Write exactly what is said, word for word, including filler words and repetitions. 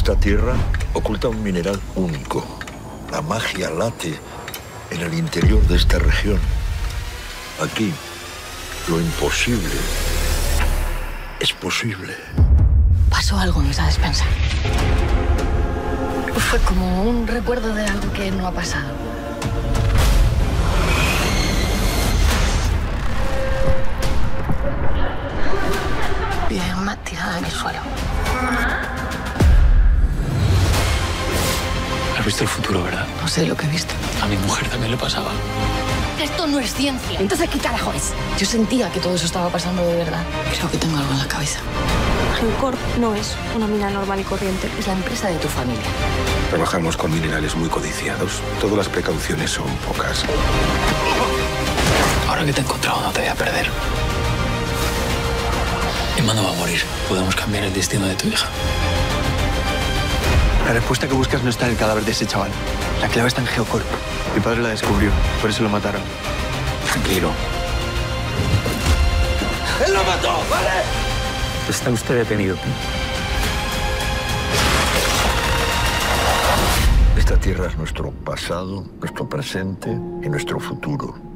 Esta tierra oculta un mineral único. La magia late en el interior de esta región. Aquí, lo imposible es posible. Pasó algo en esa despensa. Fue como un recuerdo de algo que no ha pasado. Vi a Emma tirada en el suelo. Has visto el futuro, ¿verdad? No sé lo que he visto. A mi mujer también le pasaba. Esto no es ciencia. Entonces, ¿qué carajo es? Yo sentía que todo eso estaba pasando de verdad. Creo que tengo algo en la cabeza. Geocorp no es una mina normal y corriente. Es la empresa de tu familia. Trabajamos con minerales muy codiciados. Todas las precauciones son pocas. Ahora que te he encontrado, no te voy a perder. Emma no va a morir. Podemos cambiar el destino de tu hija. La respuesta que buscas no está en el cadáver de ese chaval. La clave está en Geocorp. Mi padre la descubrió, por eso lo mataron. Tranquilo. ¡Él lo mató! ¡Vale! Está usted detenido. Esta tierra es nuestro pasado, nuestro presente y nuestro futuro.